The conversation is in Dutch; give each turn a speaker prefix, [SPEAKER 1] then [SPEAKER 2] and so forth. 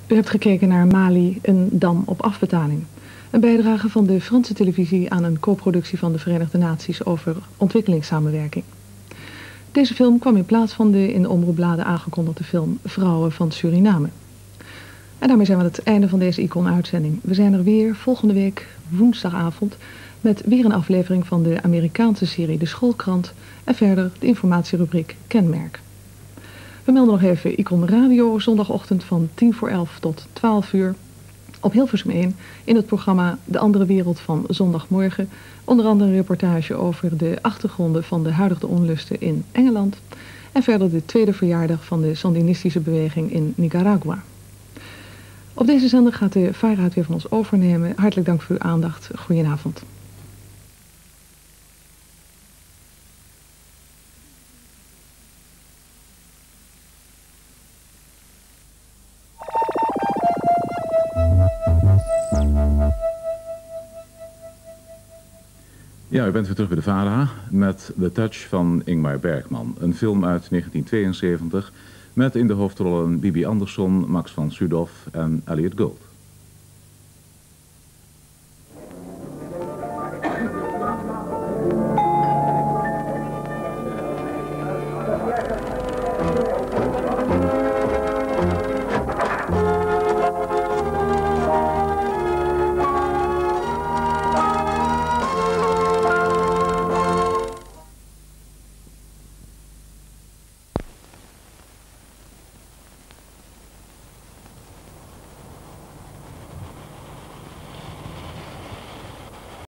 [SPEAKER 1] U hebt gekeken naar Mali, een dam op afbetaling. Een bijdrage van de Franse televisie aan een co-productie van de Verenigde Naties over ontwikkelingssamenwerking. Deze film kwam in plaats van de in de omroepbladen aangekondigde film Vrouwen van Suriname. En daarmee zijn we aan het einde van deze Icon-uitzending. We zijn er weer volgende week woensdagavond met weer een aflevering van de Amerikaanse serie De Schoolkrant en verder de informatierubriek Kenmerk. We melden nog even Icon Radio zondagochtend van 10:45 tot 12 uur op Hilversum 1 in het programma De Andere Wereld van zondagmorgen. Onder andere een reportage over de achtergronden van de huidige onlusten in Engeland en verder de tweede verjaardag van de Sandinistische beweging in Nicaragua. Op deze zender gaat de VARA het weer van ons overnemen. Hartelijk dank voor uw aandacht. Goedenavond.
[SPEAKER 2] Ja, u bent weer terug bij de VARA met The Touch van Ingmar Bergman. Een film uit 1972 met in de hoofdrollen Bibi Andersson, Max van Sydow en Elliot Gould.